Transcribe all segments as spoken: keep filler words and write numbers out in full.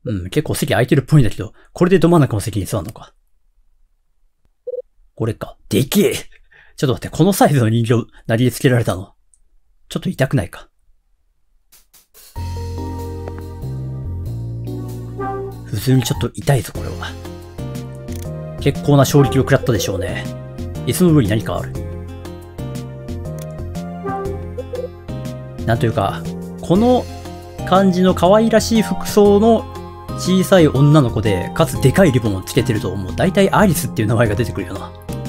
うん、結構席空いてるっぽいんだけど、これでど真ん中の席に座るのか。これか。でけえちょっと待って、このサイズの人形、なりつけられたの。ちょっと痛くないか。普通にちょっと痛いぞ、これは。結構な衝撃を食らったでしょうね。椅子の上に何かある。なんというか、この感じの可愛らしい服装の小さい女の子で、かつでかいリボンをつけてると、もう大体アリスっていう名前が出てくるよな。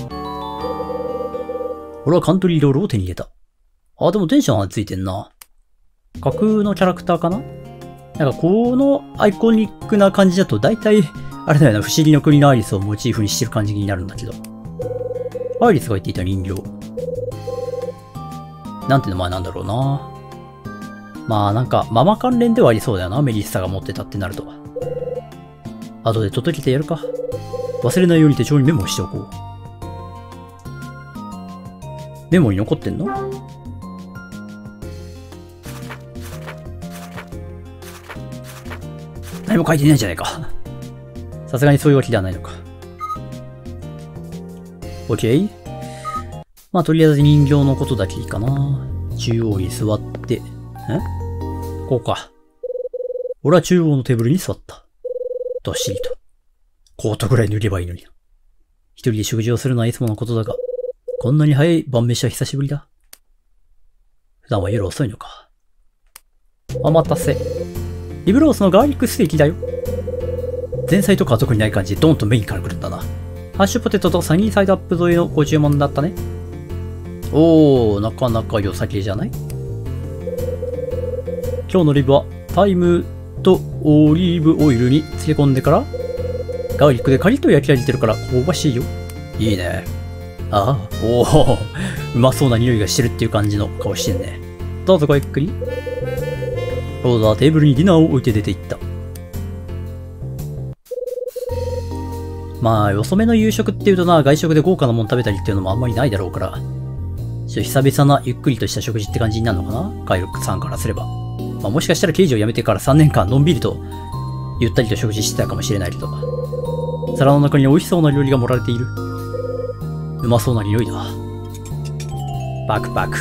俺はカントリーロールを手に入れた。あ、でもテンションはついてんな。架空のキャラクターかな？なんかこのアイコニックな感じだと大体、あれだよな、不思議の国のアリスをモチーフにしてる感じになるんだけど。アリスが言っていた人形。なんて名前なんだろうな。まあなんか、ママ関連ではありそうだよな、メリッサが持ってたってなると。後で届けてやるか。忘れないように手帳にメモしておこう。メモに残ってんの？何も書いてないんじゃないか。さすがにそういうわけではないのか。OK？ まあとりあえず人形のことだけいいかな。中央に座って、え？こうか。俺は中央のテーブルに座った。どっしりと。コートぐらい塗ればいいのに。一人で食事をするのはいつものことだが、こんなに早い晩飯は久しぶりだ。普段は夜遅いのか。お待たせ。リブロースのガーリックステーキだよ。前菜とかは特にない感じでドーンとメインから来るんだな。ハッシュポテトとサニーサイドアップ添えのご注文だったね。おー、なかなか良さげじゃない？今日のリブはタイムとオリーブオイルに漬け込んでから、ガーリックでカリッと焼き上げてるから香ばしいよ。いいね。ああ、おお、うまそうな匂いがしてるっていう感じの顔してんね。どうぞごゆっくり。ロードはテーブルにディナーを置いて出て行った。まあ、遅めの夕食っていうとな、外食で豪華なもん食べたりっていうのもあんまりないだろうから、ちょっと久々なゆっくりとした食事って感じになるのかな、カイロさんからすれば。まあ、もしかしたら刑事を辞めてからさんねんかんのんびりと、ゆったりと食事してたかもしれないけど、皿の中に美味しそうな料理が盛られている。うまそうな匂いだ。パクパク。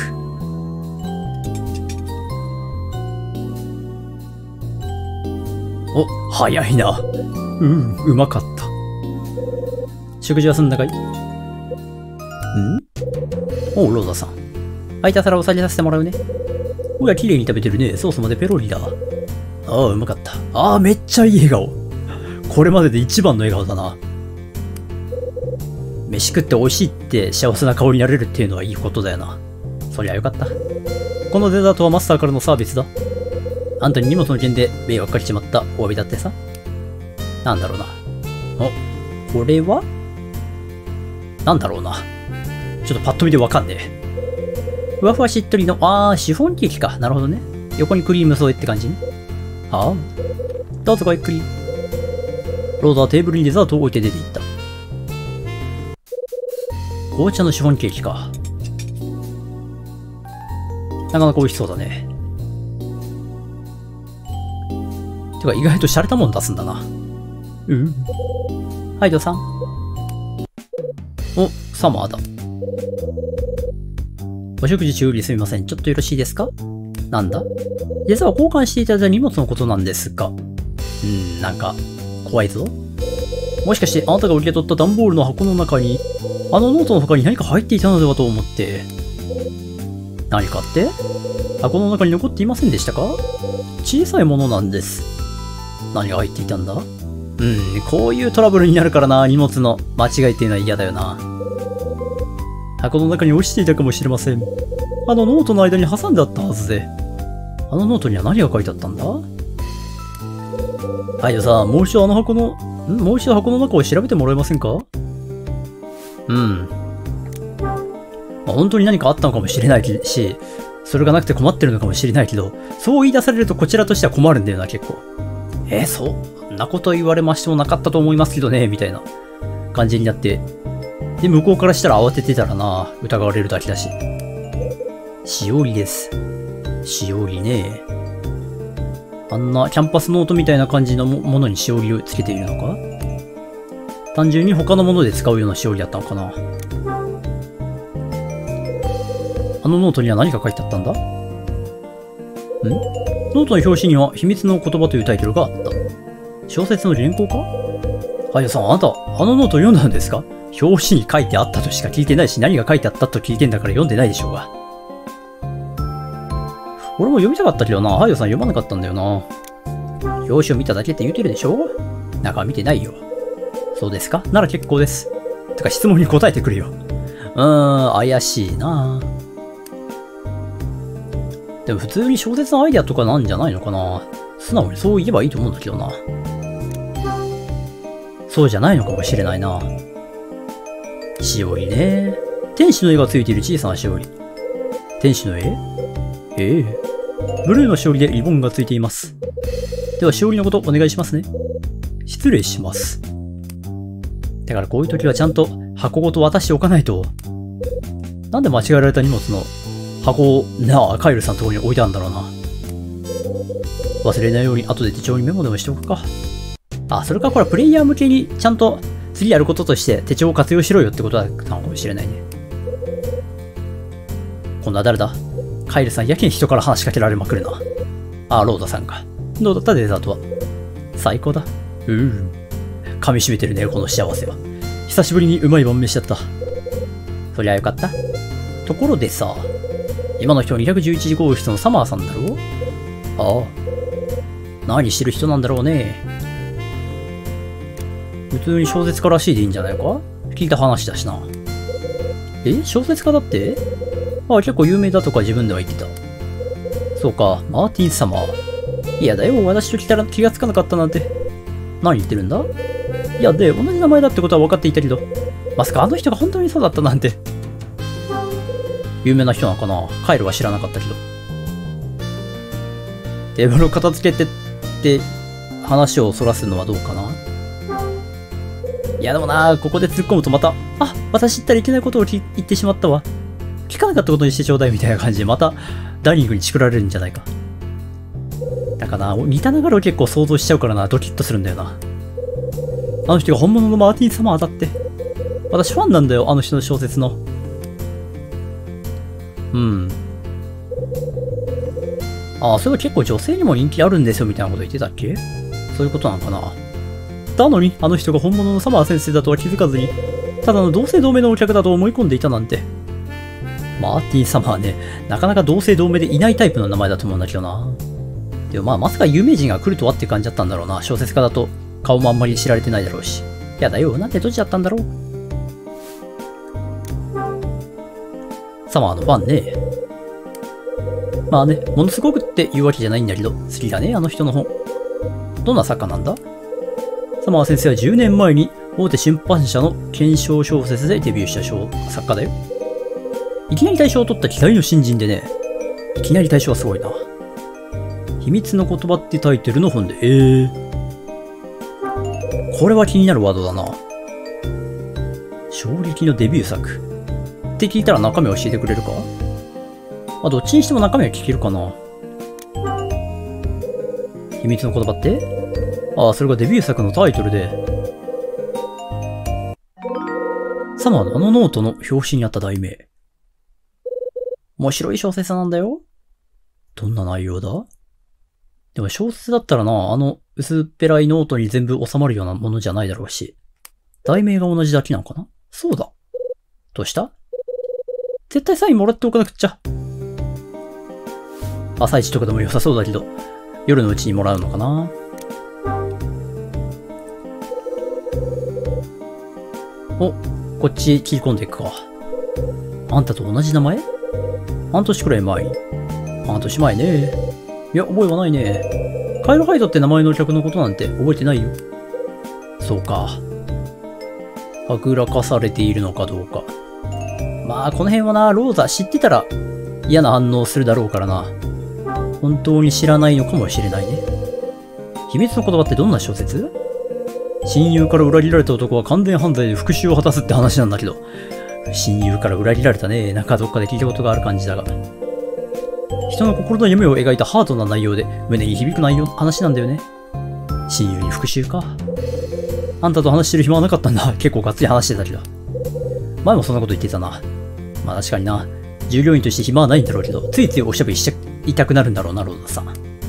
お、早いな。うん、うまかった。食事は済んだかい？ん？おう、ローザさん。空いた皿を下げさせてもらうね。おや、綺麗に食べてるね。ソースまでペロリだ。ああ、うまかった。ああ、めっちゃいい笑顔。これまでで一番の笑顔だな。飯食って美味しいって幸せな顔になれるっていうのはいいことだよな。そりゃよかった。このデザートはマスターからのサービスだ。あんたに荷物の件で迷惑かけちまったお詫びだってさ。なんだろうな。お、これはなんだろうな。ちょっとパッと見でわかんねえ。ふわふわしっとりの、あー、シフォンケーキか。なるほどね。横にクリーム添えって感じね。はあ。どうぞごゆっくり。ロードはテーブルにデザートを置いて出て行った。紅茶のシフォンケーキか。なかなか美味しそうだね。てか意外と洒落たもん出すんだな。うん。はい、どうさん。お、サマーだ。お食事中よりすみません。ちょっとよろしいですか？なんだ？実は交換していただいた荷物のことなんですが。うーん、なんか、怖いぞ。もしかしてあなたが受け取った段ボールの箱の中に、あのノートの他に何か入っていたのではと思って。何かって？箱の中に残っていませんでしたか？小さいものなんです。何が入っていたんだ？うん、こういうトラブルになるからな、荷物の間違いっていうのは嫌だよな。箱の中に落ちていたかもしれません。あのノートの間に挟んであったはずで。あのノートには何が書いてあったんだ？はい、じゃあさ、もう一度あの箱の、んもう一度箱の中を調べてもらえませんか？うん。まあ、本当に何かあったのかもしれないし、それがなくて困ってるのかもしれないけど、そう言い出されるとこちらとしては困るんだよな、結構。えー、そんなこと言われましてもなかったと思いますけどね、みたいな感じになって。で、向こうからしたら慌ててたらな、疑われるだけだし。しおりです。しおりね。 あんなキャンパスノートみたいな感じのもものにしおりをつけているのか？単純に他のもので使うようなしおりだったのかな。あのノートには何が書いてあったんだ？ん？ノートの表紙には秘密の言葉というタイトルがあった。小説の原稿か？あやさん、あなた、あのノート読んだんですか？表紙に書いてあったとしか聞いてないし、何が書いてあったと聞いてんだから読んでないでしょうが。俺も読みたかったけどな、あやさん読まなかったんだよな。表紙を見ただけって言うてるでしょ？中は見てないよ。そうですか？なら結構です。てか質問に答えてくれよ。うーん、怪しいな。でも普通に小説のアイデアとかなんじゃないのかな。素直にそう言えばいいと思うんだけどな。そうじゃないのかもしれないな。しおりね。天使の絵がついている小さなしおり。天使の絵？ええ。ブルーのしおりでリボンがついています。ではしおりのことお願いしますね。失礼します。だからこういう時はちゃんと箱ごと渡しておかないと。なんで間違えられた荷物の箱をなあ、カイルさんのところに置いてあるんだろうな。忘れないように後で手帳にメモでもしておくか。あ、それかこれプレイヤー向けにちゃんと次やることとして手帳を活用しろよってことだったのかもしれないね。今度は誰だ？カイルさんやけに人から話しかけられまくるな。あ、ローダさんか。どうだったデザートは？最高だ。うーん。噛み締めてるね、この幸せは。久しぶりにうまい晩飯だった。そりゃよかった。ところでさ、今の人はにひゃくじゅういち号室のサマーさんだろ？ああ。何してる人なんだろうね。普通に小説家らしいでいいんじゃないか？聞いた話だしな。え？小説家だって？ああ、結構有名だとか自分では言ってた。そうか、マーティン・サマー。いやだよ、私と来たら気がつかなかったなんて。何言ってるんだ？いや、で、同じ名前だってことは分かっていたけど、まさかあの人が本当にそうだったなんて。有名な人なのかな？カイルは知らなかったけど。テーブルを片付けてって話をそらすのはどうかな？いやでもな、ここで突っ込むとまた、あ、私言ったらいけないことを言ってしまったわ。聞かなかったことにしてちょうだいみたいな感じでまたダイニングにチクられるんじゃないか。だからな、似た流れを結構想像しちゃうからな、ドキッとするんだよな。あの人が本物のマーティン様だって。私ファンなんだよ、あの人の小説の。うん。ああ、それは結構女性にも人気あるんですよみたいなこと言ってたっけ？そういうことなのかな。なのに、あの人が本物のサマー先生だとは気づかずに、ただの同姓同名のお客だと思い込んでいたなんて。マーティン様はね、なかなか同姓同名でいないタイプの名前だと思うんだけどな。でもまあ、まさか有名人が来るとはって感じだったんだろうな。小説家だと顔もあんまり知られてないだろうし。やだよ、なんでどっちだったんだろう。サマーのファンね。まあね、ものすごくって言うわけじゃないんだけど、好きだね、あの人の本。どんな作家なんだ？サマー先生はじゅうねんまえに大手出版社の検証小説でデビューした小作家だよ。いきなり大賞を取った期待の新人でね。いきなり大賞はすごいな。秘密の言葉ってタイトルの本で、えー。これは気になるワードだな。衝撃のデビュー作。って聞いたら中身教えてくれるか？あ、どっちにしても中身は聞けるかな。秘密の言葉って？ああ、それがデビュー作のタイトルで。サマーのあのノートの表紙にあった題名。面白い小説なんだよ。どんな内容だ？でも小説だったらな、あの薄っぺらいノートに全部収まるようなものじゃないだろうし。題名が同じだけなのかな？そうだ。どうした？絶対サインもらっておかなくっちゃ。朝一とかでも良さそうだけど、夜のうちにもらうのかな？お、こっち切り込んでいくか。あんたと同じ名前？半年くらい前に。半年前ね。いや、覚えはないね。カイルハイドって名前の客のことなんて覚えてないよ。そうか。はぐらかされているのかどうか。まあ、この辺はな、ローザ知ってたら嫌な反応するだろうからな。本当に知らないのかもしれないね。秘密の言葉ってどんな小説？親友から裏切られた男は完全犯罪で復讐を果たすって話なんだけど。親友から裏切られたね。なんかどっかで聞いたことがある感じだが。 人の心の夢を描いたハードな内容で胸に響く内容、話なんだよね。親友に復讐か。あんたと話してる暇はなかったんだ。結構がっつり話してたけど。前もそんなこと言ってたな。まあ確かにな。従業員として暇はないんだろうけど、ついついおしゃべりしちゃいたくなるんだろうな、ローザさん。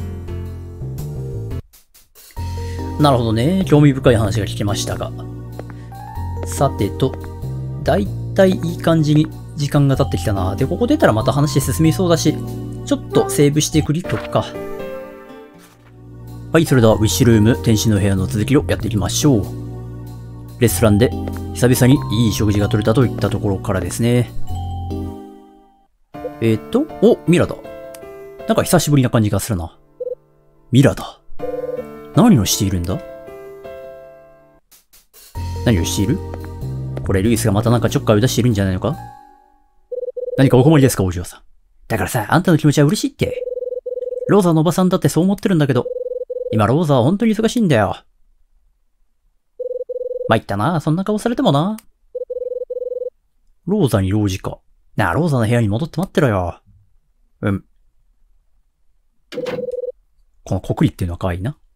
なるほどね。興味深い話が聞けましたが。さてと、だいたいいい感じに時間が経ってきたな。で、ここ出たらまた話進みそうだし、ちょっとセーブしてクリックか。はい、それではウィッシュルーム、天使の部屋の続きをやっていきましょう。レストランで久々にいい食事が取れたといったところからですね。えー、っと、お、ミラだ。なんか久しぶりな感じがするな。ミラだ。何をしているんだ？何をしている？これルイスがまたなんかちょっかいを出しているんじゃないのか？何かお困りですか、お嬢さん。だからさ、あんたの気持ちは嬉しいって。ローザのおばさんだってそう思ってるんだけど、今ローザは本当に忙しいんだよ。参ったな、そんな顔されてもな。ローザに老人か。なあ、ローザの部屋に戻って待ってろよ。うん。このコクリっていうのは可愛いな。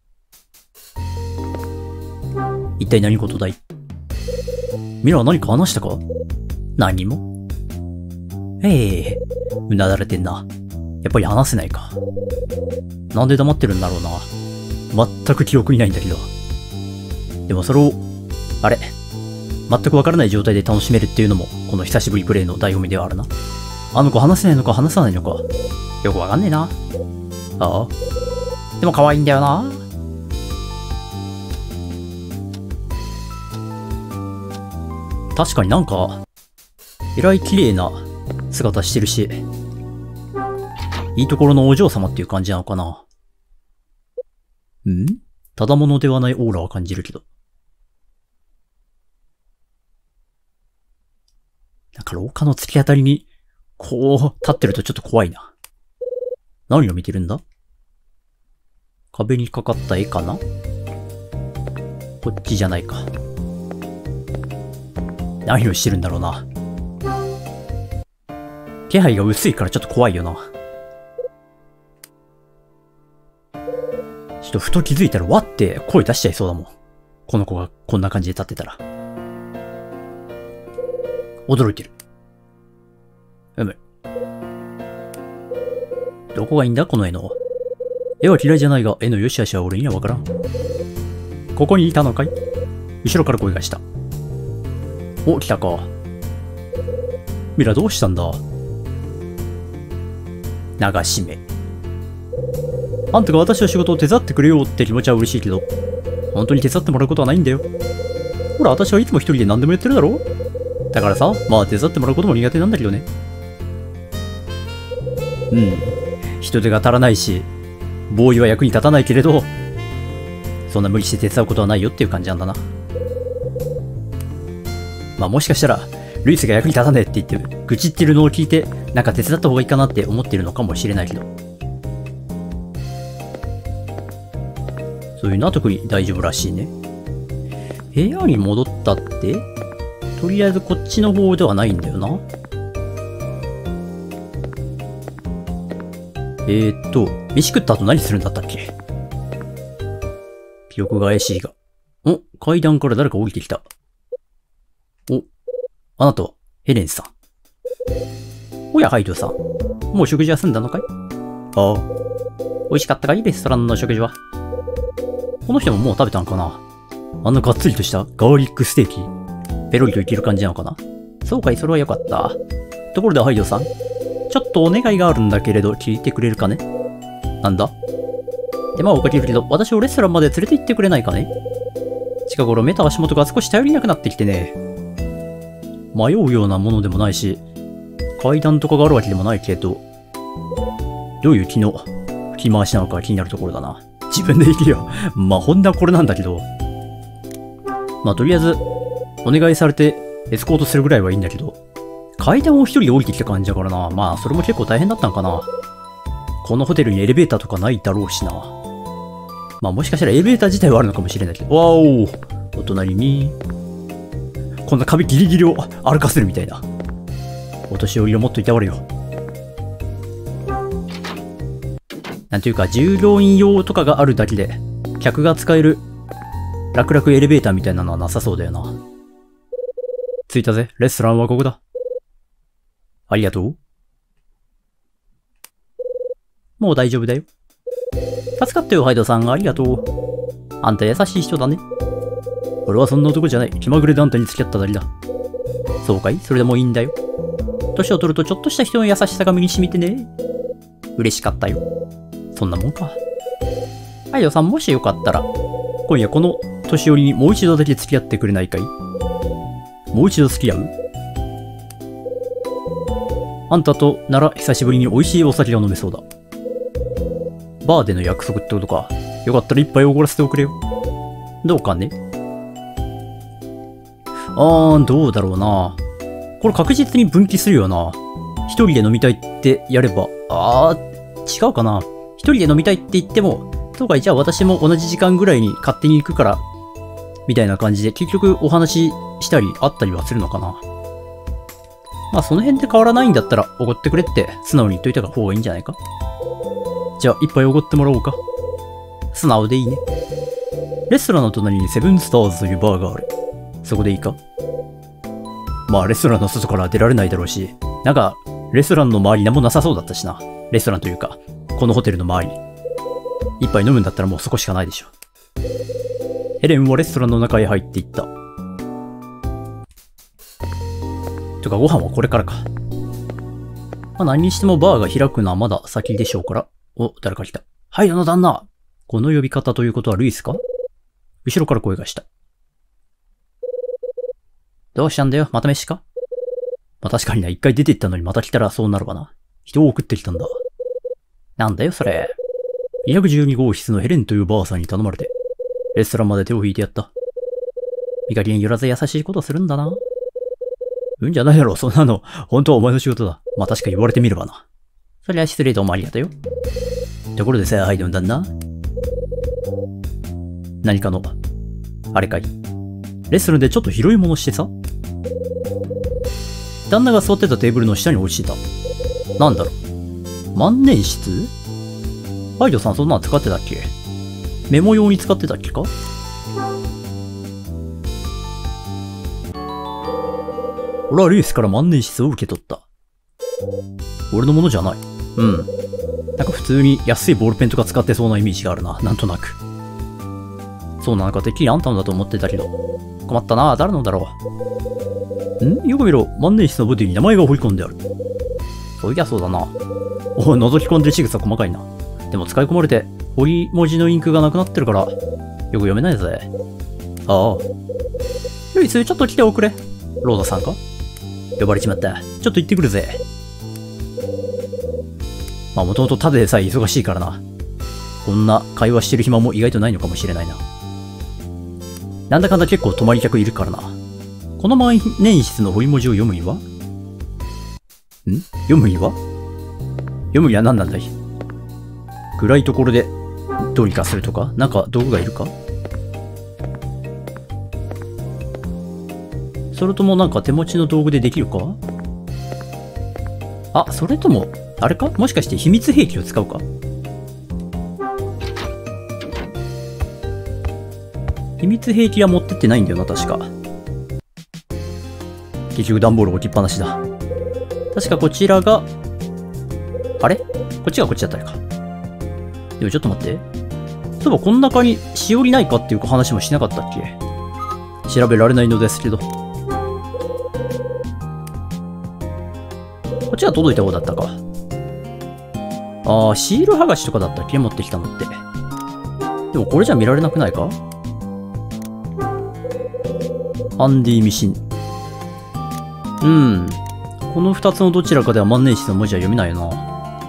一体何事だい？ミラは何か話したか？何も。ええ、うなだれてんな。やっぱり話せないか。なんで黙ってるんだろうな。全く記憶にないんだけど。でもそれを、あれ、全くわからない状態で楽しめるっていうのも、この久しぶりプレイの醍醐味ではあるな。あの子話せないのか話さないのか。よくわかんねえな。ああ。でも可愛いんだよな。確かになんか、えらい綺麗な姿してるし、いいところのお嬢様っていう感じなのかな。ん？ただものではないオーラは感じるけど。なんか廊下の突き当たりに、こう、立ってるとちょっと怖いな。何を見てるんだ？壁にかかった絵かな？こっちじゃないか。何をしてるんだろうな。気配が薄いからちょっと怖いよな。ちょっとふと気づいたらわって声出しちゃいそうだもん。この子がこんな感じで立ってたら。驚いてる。うむ。どこがいいんだこの絵の。絵は嫌いじゃないが、絵の良し悪しは俺にはわからん。ここにいたのかい？後ろから声がした。お、来たか。ミラどうしたんだ？流し目。あんたが私の仕事を手伝ってくれよって気持ちは嬉しいけど、本当に手伝ってもらうことはないんだよ。ほら、私はいつも一人で何でもやってるだろ？だからさ、まあ手伝ってもらうことも苦手なんだけどね。うん。人手が足らないし、ボーイは役に立たないけれど、そんな無理して手伝うことはないよっていう感じなんだな。まあもしかしたら、ルイスが役に立たねえって言って、愚痴ってるのを聞いて、なんか手伝った方がいいかなって思ってるのかもしれないけど。そういうのは特に大丈夫らしいね。部屋に戻ったって？とりあえずこっちの方ではないんだよな。えーっと、飯食った後何するんだったっけ？記憶が怪しいが。お、階段から誰か降りてきた。お、あなたは、ヘレンさん。おや、ハイドさん。もう食事は済んだのかい？ああ。美味しかったかい？レストランの食事は。この人ももう食べたんかな？あんながっつりとしたガーリックステーキ。ペロリといける感じなのかな？そうかい、それはよかった。ところでハイドさん。ちょっとお願いがあるんだけれど、聞いてくれるかね？なんだ？手間をかけるけど、私をレストランまで連れて行ってくれないかね？近頃目と足元が少し頼りなくなってきてね。迷うようなものでもないし、階段とかがあるわけでもないけど、どういう気の吹き回しなのか気になるところだな。自分で言ってよ。まあ、ほんなこれなんだけど。まあ、とりあえず、お願いされてエスコートするぐらいはいいんだけど、階段を一人で降りてきた感じだからな。まあ、それも結構大変だったんかな。このホテルにエレベーターとかないだろうしな。まあ、もしかしたらエレベーター自体はあるのかもしれないけど。わお、お隣に、こんな壁ギリギリを歩かせるみたいな。お年寄りをもっといたわるよ。 なんていうか、従業員用とかがあるだけで、客が使える、楽々エレベーターみたいなのはなさそうだよな。着いたぜ。レストランはここだ。ありがとう。もう大丈夫だよ。助かったよ、ハイドさん。ありがとう。あんた優しい人だね。俺はそんな男じゃない。気まぐれであんたに付き合っただけだ。そうかい？それでもいいんだよ。年を取るとちょっとした人の優しさが身に染みてね。嬉しかったよ。そんなもんか。ハイドさん、もしよかったら、今夜この年寄りにもう一度だけ付き合ってくれないかい？もう一度付き合う？あんたとなら久しぶりに美味しいお酒が飲めそうだ。バーでの約束ってことか。よかったら一杯おごらせておくれよ。どうかね。あー、どうだろうな。これ確実に分岐するよな。一人で飲みたいってやれば、あー、違うかな。一人で飲みたいって言っても、そうかい、じゃあ私も同じ時間ぐらいに勝手に行くから、みたいな感じで結局お話ししたりあったりはするのかな。まあその辺で変わらないんだったらおごってくれって素直に言っといた方がいいんじゃないか。じゃあ一杯おごってもらおうか。素直でいいね。レストランの隣にセブンスターズというバーがある。そこでいいか？まあレストランの外から出られないだろうし、なんかレストランの周りなんもなさそうだったしな。レストランというか、このホテルの周り。一杯飲むんだったらもうそこしかないでしょ。ヘレンはレストランの中へ入っていった。とかご飯はこれからか。まあ何にしてもバーが開くのはまだ先でしょうから。お、誰か来た。はい、あの旦那。この呼び方ということはルイスか？後ろから声がした。どうしたんだよ、また飯か？まあ確かにな、一回出て行ったのにまた来たらそうなるわな。人を送ってきたんだ。なんだよ、それ。にひゃくじゅうに号室のヘレンというばあさんに頼まれて、レストランまで手を引いてやった。見かけによらず優しいことするんだな。うんじゃないだろう、そんなの。本当はお前の仕事だ。まあ確か言われてみればな。そりゃ失礼どうもありがとうよ。ところでさ、ハイドン旦那。何かの、あれかい。レストランでちょっと広いものしてさ。旦那が座ってたテーブルの下に落ちてた。なんだろう。万年筆？ハイドさんそんなの使ってたっけ？メモ用に使ってたっけか？俺はルイスから万年筆を受け取った。俺のものじゃない。うん。なんか普通に安いボールペンとか使ってそうなイメージがあるな。なんとなく。そうなのか、てっきりあんたのだと思ってたけど。困ったな。誰のだろう。ん？よく見ろ。万年筆のボディに名前が彫り込んである。そういやそうだな。お、覗き込んで仕草細かいな。でも使い込まれて、彫り文字のインクがなくなってるから、よく読めないぜ。ああ。ルイス、ちょっと来ておくれ。ローザさんか？呼ばれちまった。ちょっと行ってくるぜ。まあもともとただでさえ忙しいからな。こんな会話してる暇も意外とないのかもしれないな。なんだかんだ結構泊まり客いるからな。この万年筆の彫り文字を読むには？ん？読むには？読むには何なんだい？暗いところでどうにかするとか？なんか道具がいるか？それともなんか手持ちの道具でできるか？あ、それとも、あれか？もしかして秘密兵器を使うか？秘密兵器は持ってってないんだよな、確か。結局段ボール置きっぱなしだ。確かこちらが、あれ？こっちがこっちだったのか。でもちょっと待って。そういえばこの中にしおりないかっていう話もしなかったっけ？調べられないのですけど。こっちは届いた方だったか。ああ、シール剥がしとかだったっけ？持ってきたのって。でもこれじゃ見られなくないか？ハンディミシン。うん。この二つのどちらかでは万年筆の文字は読めないよな。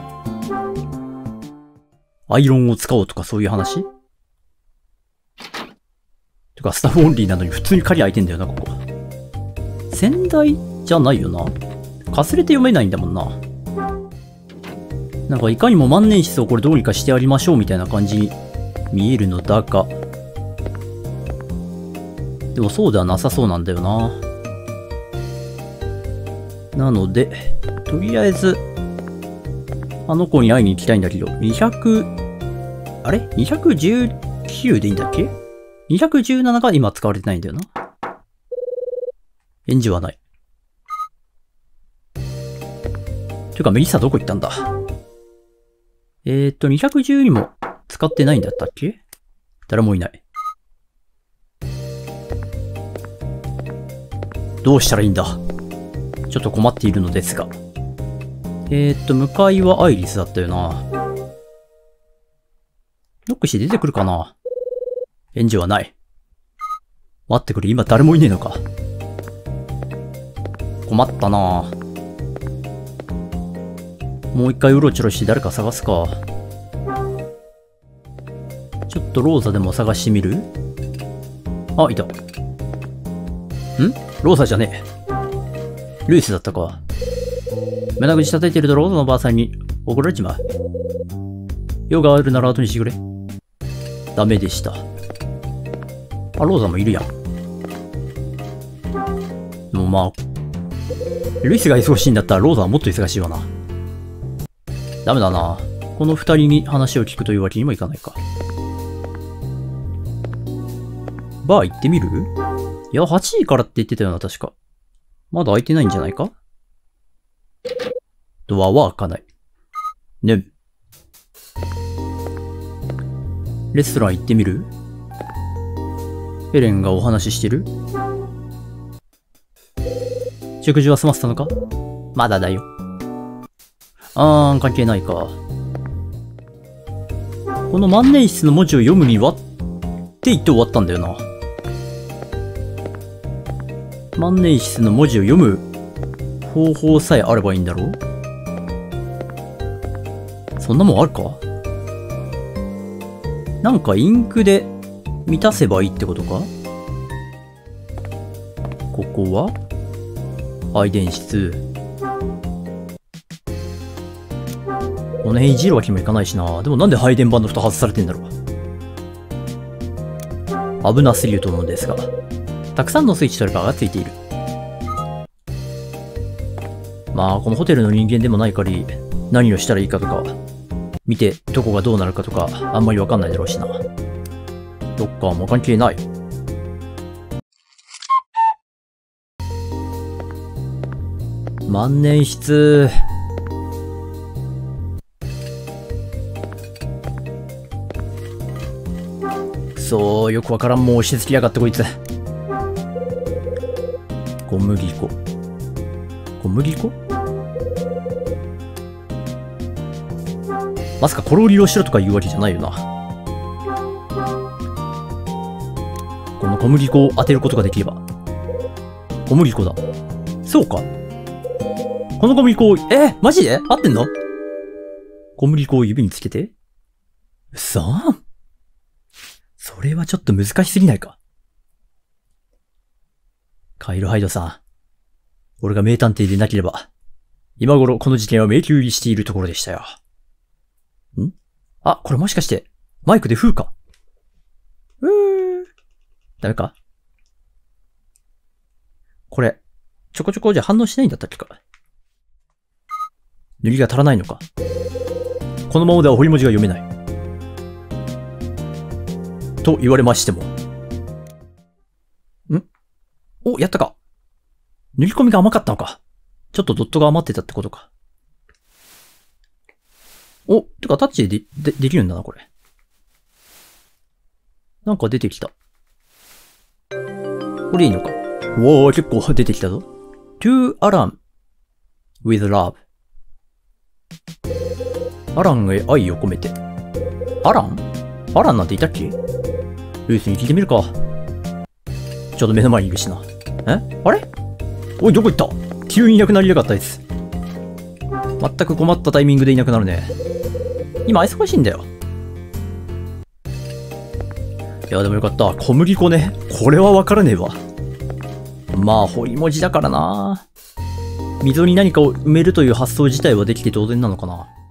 アイロンを使おうとかそういう話？てか、スタッフオンリーなのに普通に鍵開いてんだよな、ここ。先代じゃないよな。かすれて読めないんだもんな。なんかいかにも万年筆をこれどうにかしてやりましょうみたいな感じに見えるのだが。でもそうではなさそうなんだよな。なので、とりあえず、あの子に会いに行きたいんだけど、にひゃくあれ ?にひゃくじゅうきゅう でいいんだっけ ?にひゃくじゅうなな が今使われてないんだよな。返事はない。ていうか、メリッサどこ行ったんだ？えーっと、にひゃくじゅうにも使ってないんだったっけ？誰もいない。どうしたらいいんだ？ちょっと困っているのですが。えーっと、向かいはアイリスだったよな。ノックして出てくるかな？返事はない。待ってくれ、今誰もいねえのか。困ったな。もう一回うろちょろして誰か探すか。ちょっとローザでも探してみる？あ、いた。ん？ローザじゃねえ。ルイスだったか。胸口叩いてるとローザのばあさんに怒られちまう。用があるなら後にしてくれ。ダメでした。あ、ローザもいるやん。でもまあ、ルイスが忙しいんだったらローザはもっと忙しいわな。ダメだな。この二人に話を聞くというわけにもいかないか。バー行ってみる？いや、はちじからって言ってたよな、確か。まだ開いてないんじゃないか？ドアは開かない。ね。レストラン行ってみる？ヘレンがお話ししてる？食事は済ませたのか？まだだよ。あーん、関係ないか。この万年筆の文字を読むにはって言って終わったんだよな。万年筆の文字を読む方法さえあればいいんだろう？そんなもんあるか？なんかインクで満たせばいいってことか？ここは配電室。この辺いじるわけにもいかないしな。でもなんで配電盤の蓋外されてんだろう。危なすぎると思うんですが。たくさんのスイッチとレバーがついている。まあ、このホテルの人間でもない限り、何をしたらいいかとか、見てどこがどうなるかとか、あんまりわかんないだろうしな。どっかも関係ない。万年筆。くそー、よくわからんもん押し付けやがってこいつ。小麦粉。小麦粉？まさかこれを利用しろとか言うわけじゃないよな。この小麦粉を当てることができれば。小麦粉だ。そうか。この小麦粉を、えー、マジで合ってんの？小麦粉を指につけて。うそーん。それはちょっと難しすぎないか。カイル・ハイドさん。俺が名探偵でなければ、今頃この事件は迷宮入りしているところでしたよ。ん？あ、これもしかして、マイクで風か？うー。ダメか？これ、ちょこちょこじゃ反応しないんだったっけか？塗りが足らないのか？このままでは彫り文字が読めない。と言われましても。ん？お、やったか。塗り込みが甘かったのか。ちょっとドットが余ってたってことか。お、てかタッチでで、で、できるんだな、これ。なんか出てきた。これいいのか。おー、結構出てきたぞ。to Alan with love。アランへ愛を込めて。アラン？アランなんていたっけ？ルイスに聞いてみるか。ちょうど目の前にいるしな。え？あれ？おい、どこ行った？急にいなくなりやがったです。全く困ったタイミングでいなくなるね。今忙しいんだよ。いや、でもよかった。小麦粉ね。これはわからねえわ。まあ、彫り文字だからな。溝に何かを埋めるという発想自体はできて当然なのかな。